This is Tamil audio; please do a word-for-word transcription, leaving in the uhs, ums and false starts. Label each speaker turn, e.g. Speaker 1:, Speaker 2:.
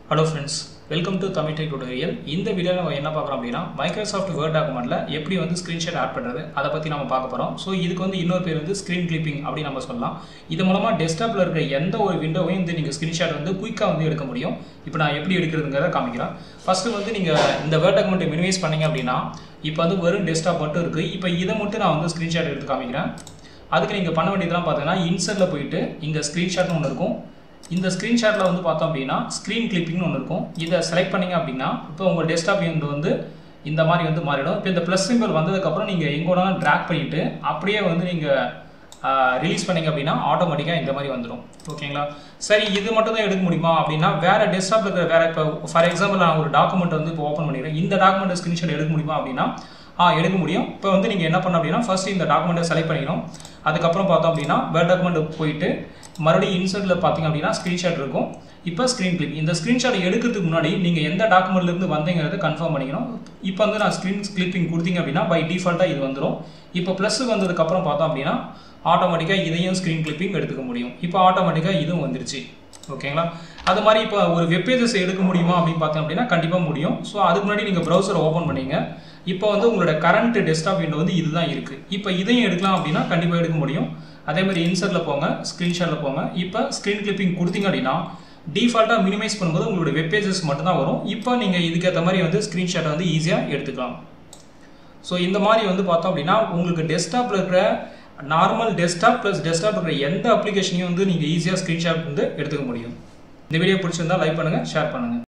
Speaker 1: Hello friends, welcome to Tamil Tech Tutorial. இந்த வீடியோல நம்ம என்ன பார்க்கறோம் அப்படினா Microsoft Word டாக்குமெண்ட்ல எப்படி வந்து ஸ்கிரீன்ஷாட் ஆட் பண்றது அத பத்தி நாம பார்க்க போறோம். சோ இதுக்கு வந்து இன்னொரு பேர் வந்து ஸ்கிரீன் கிளிப்பிங் அப்படி நம்ம சொல்லலாம். இது மூலமா டெஸ்க்டாப்ல இருக்க எந்த ஒரு விண்டோவையும் வந்து நீங்க ஸ்கிரீன்ஷாட் வந்து குயிக்கா வந்து எடுக்க முடியும். இப்போ நான் எப்படி எடுக்கிறதுங்கறத காமிக்கிறேன். ஃபர்ஸ்ட் வந்து நீங்க இந்த Word டாக்குமெண்ட்டை மினிமைஸ் பண்ணீங்க அப்படினா இப்போ வந்து வெறும் டெஸ்க்டாப் மட்டும் இருக்கு. இப்போ இத மட்டும் நான் வந்து ஸ்கிரீன்ஷாட் எடுத்து காமிக்கிறேன். அதுக்கு நீங்க பண்ண வேண்டியதெல்லாம் பார்த்தீங்கன்னா இன்சர்ட்ல போய்ட்டு இங்க ஸ்கிரீன்ஷாட்னு ஒன்னு இருக்கும். இந்த ஸ்கிரீன்ஷாட்ல வந்து பார்த்தோம் அப்படினா ஸ்கிரீன் கிளிப்பிங்னு ஒன்னு இருக்கும். இத செலக்ட் பண்ணீங்க அப்படினா இப்போ உங்க டெஸ்க்டாப் வந்து இந்த மாதிரி வந்து மாறிடும். இப்போ இந்த பிளஸ் சிம்பல் வந்ததுக்கு அப்புறம் நீங்க எங்கோனாலும் டிராக் பண்ணிட்டு அப்படியே வந்து நீங்க ரிலீஸ் பண்ணீங்க அப்படினா ஆட்டோமேட்டிக்கா இந்த மாதிரி வந்துரும். ஓகேங்களா? சரி இது மட்டும் தான் எடுக்க முடியுமா அப்படினா வேற டெஸ்க்டாப்ல இருக்கிற வேற இப்போ ஃபார் எக்ஸாம்பிள் நான் ஒரு டாக்குமெண்ட் வந்து இப்போ ஓபன் பண்ணிறேன். இந்த டாக்குமெண்ட் ஸ்கிரீன்ஷாட் எடுக்க முடியுமா அப்படினா ஆ எடுக்க முடியும். இப்போ வந்து நீங்க என்ன பண்ணணும் அப்படினா ஃபர்ஸ்ட் இந்த டாக்குமெண்ட்டை செலக்ட் பண்ணிக்கணும். அதுக்கு அப்புறம் பார்த்தோம் அப்படினா Word டாக்குமெண்ட் போய்ட்டு மறுபடியும் இன்சர்ட்ல பாத்தீங்க அப்படினா ஸ்கிரீன்ஷாட் இருக்கும். இப்போ ஸ்கிரீன் கிளிப். இந்த ஸ்கிரீன்ஷாட் எடுக்கிறதுக்கு முன்னாடி நீங்க எந்த டாக்குமெண்ட்ல இருந்து வந்தீங்கறத கன்ஃபார்ம் பண்ணிக்கணும். இப்போ வந்து நான் ஸ்கிரீன் கிளிப்பிங் கொடுத்தீங்க அப்படினா பை டிஃபால்ட்டா இது வந்துரும். இப்போ பிளஸ் வந்ததுக்கு அப்புறம் பார்த்தோம் அப்படினா ஆட்டோமேட்டிக்கா இதையும் ஸ்கிரீன் கிளிப்பிங் எடுத்துக்க முடியும். இப்போ ஆட்டோமேட்டிக்கா இதுவும் வந்துருச்சு. ஓகேங்களா? அது மாதிரி இப்போ ஒரு வெப் பேजेस எடுக்க முடியுமா அப்படினு பார்த்தோம் அப்படினா கண்டிப்பா முடியும். சோ அதுக்கு முன்னாடி நீங்க பிரவுசர் ஓபன் பண்ணீங்க. இப்போ வந்து உங்களோட கரண்ட் டெஸ்க்டாப் விண்டோ வந்து இதுதான் இருக்கு. இப்போ இதையும் எடுக்கலாம் அப்படினா கண்டிப்பா எடுக்க முடியும். அதே மாதிரி இன்சர்ட்ல போங்க, ஸ்கிரீன்ஷாட்ல போங்க. இப்போ ஸ்கிரீன் கிளிப்பிங் கொடுத்தீங்க அப்படினா டிஃபால்ட்டா மினிமைஸ் பண்ணும்போது உங்களோட வெப் பேजेस மட்டும் தான் வரும். இப்போ நீங்க இதுக்கு ஏத்த மாதிரி வந்து ஸ்கிரீன்ஷாட் வந்து ஈஸியா எடுத்துக்கலாம். சோ இந்த மாதிரி வந்து பார்த்தோம் அப்படினா உங்களுக்கு டெஸ்க்டாப்ல இருக்கிற நார்மல் டெஸ்க்டாப் பிளஸ் டெஸ்க்டாப் இருக்கிற எந்த அப்ளிகேஷனையும் வந்து நீங்க ஈஸியா ஸ்கிரீன்ஷாட் வந்து எடுத்துக்க முடியும். இந்த வீடியோ பிடிச்சிருந்தா லைக் பண்ணுங்க, ஷேர் பண்ணுங்க.